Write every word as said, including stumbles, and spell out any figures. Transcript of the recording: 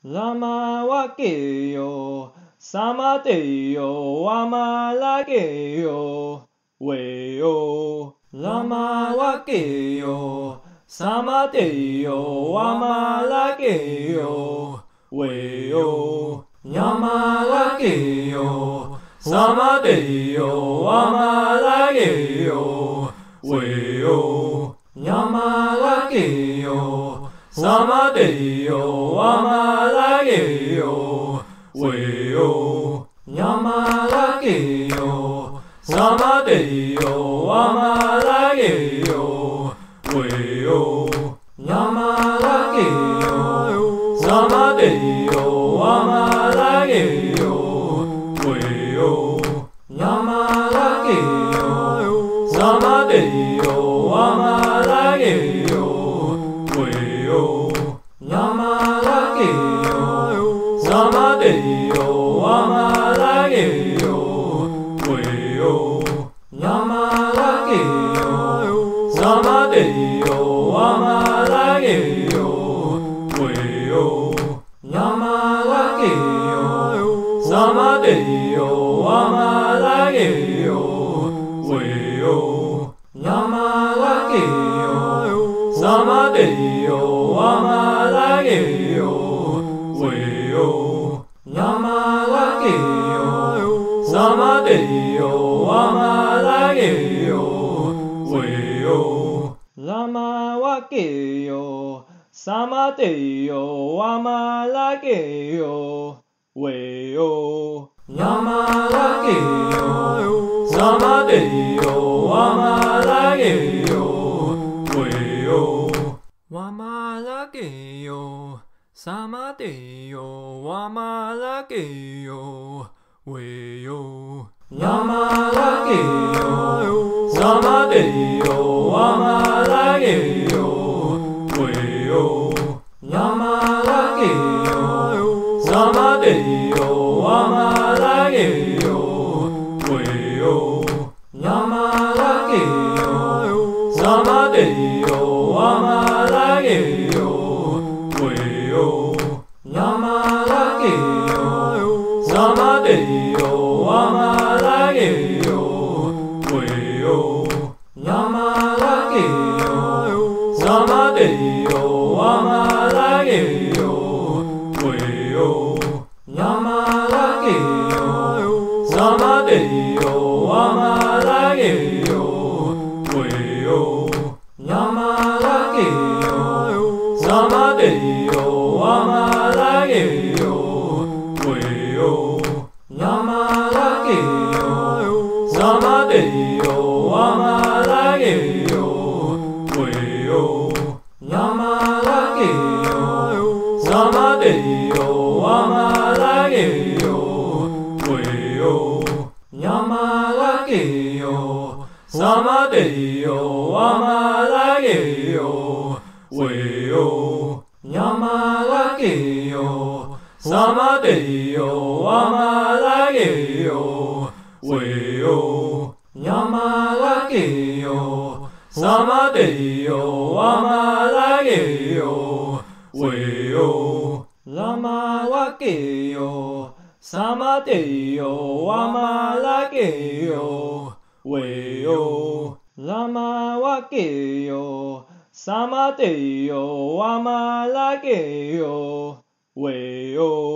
ラマワケヨ、サマテヨ、ワマラケヨ、ウェヨ。ラマワケヨ、サマテヨ、ワマラケヨ、ウェヨ。ヤマラケヨ、サマテヨ、ワマラケヨ、ウェヨ。ヤマラケヨ、サマテヨ、ワマラケヨ、ウェヨ。ヤマラケヨ、サマテヨ、ワマラケヨ、ウェヨ。ヤマラケヨ、サマテヨ、ワマラケヨ、ウェヨ。ヤマラケヨ、サマテヨ、ワマラケヨ、ウェヨ。ヤマラケヨ、サマテヨ、ワマラケヨ、ウェヨ。ヤマラケヨ、サマテヨ、ワマラケヨ、ウェヨ。ヤマラケヨ、サマテヨ、ワマラケヨ、ウェヨ。ヤマラケヨ、サマテヨ、ワマラケヨ、ウェヨ。ヤマラケヨ、サマテヨ、ワマラケヨ、ウェヨ。ラマワケヨ、サマテヨ、ワマラケヨ、ウェヨ。ヤマラケヨ、サマテヨ、ワマラケヨ、ウェヨ。ワマラケヨ、サマテヨ、ワマラケヨ、ウェヨ。ヤマラケヨ、サマテヨ、ワマラケヨ、ウェヨ。ヤマラケヨ、サマテヨ、ワマラケヨ、ウェヨ。ヤマラケヨ、サマテヨ、ワマラケヨ、ウェヨ。ヤマラケヨ、サマテヨ、ワマラケヨ、ウェヨ。ヤマラケヨ、サマテヨ、ワマラケヨ、ウェヨ。ヤマラケヨ、サマテヨ、ワマラケヨ、ウェヨ。ヤマラケヨ、サマテヨ、ワマラケヨ、ウェヨ。ヤマラケヨ、サマテヨ、ワマラケヨ、ウェヨ。ヤマラケヨ、サマテヨ、ワマラケヨ、ウェヨ。ヤマラケヨ、サマテヨ、ワマラケヨ、ウェヨ。ヤマラケヨ、サマテヨ、ワマラケヨ、ウェヨ。ヤマラケヨ、サマテヨ、ワマラケヨ、ウェヨ。ラマワケヨ、サマテヨ、ワマラケヨ、ウェヨ。ラマワケヨ、サマテヨ、ワマラケヨ、ウェヨ。